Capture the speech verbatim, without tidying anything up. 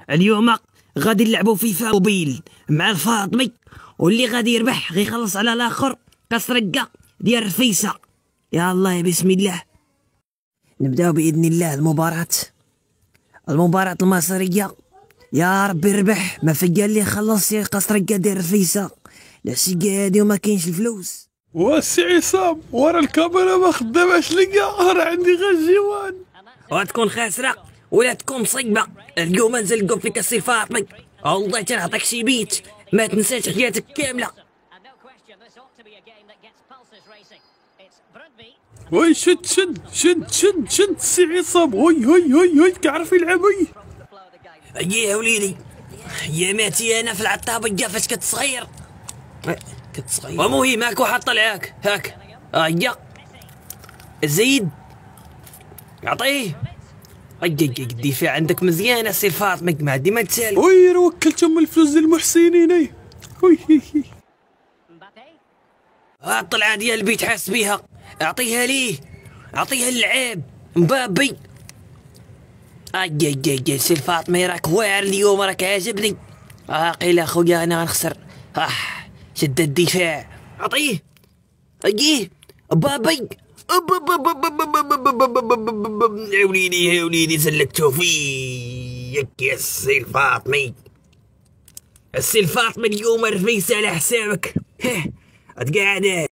اليوم غادي نلعبوا فيفا موبيل مع الفاطمي، واللي غادي يربح غيخلص على الاخر كسرقه ديال رفيسه. يا الله بسم الله. نبداو باذن الله المباراة المباراة المصرية. يا ربي ربح، ما فيا اللي خلص قسرقه ديال رفيسه. العشية هادي وما كاينش الفلوس. واسي عصام ورا الكاميرا ما خداماش ليا، راه عندي غير الجوان. وتكون خاسره ولا تكون مصيبه. اليوم نزلقو فيك السي فاطمي، والله تنعطيك شي بيت ما تنساش حياتك كامله. وي شد شد شد شد شد السي عصام. وي وي وي وي كيعرف يلعب. وي يا وليدي يا ماتي انا في العطابيه فاش كنت صغير كنت صغير ومهم هاك واحد طلعاك هاك. هيا زيد عطيه. هيا الدفاع عندك مزيان السي فاطمي، ما عندي ما تسال. وي راه وكلتهم الفلوس ديال المحسنين. اي وي ها الطلعه ديال البيت حاس بيها، اعطيها ليه اعطيها للعاب مبابي. اي اي اي سي فاطمي راك واعر اليوم، راك عاجبني. اه قيل اخويا انا غنخسر. اه شد الدفاع عطيه. اييه بابي. يا وليدي يا وليدي زلكتو فيك يا السي الفاطمي. السي الفاطمي اليوم رفيسه على حسابك. تقعد